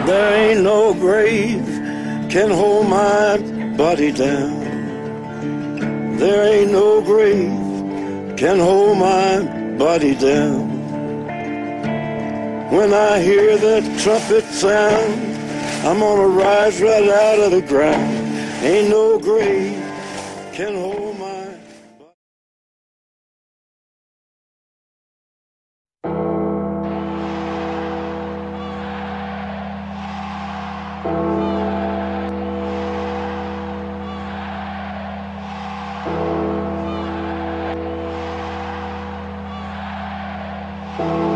There ain't no grave can hold my body down. There ain't no grave can hold my body down. When I hear that trumpet sound, I'm gonna rise right out of the ground. Ain't no grave can hold my body.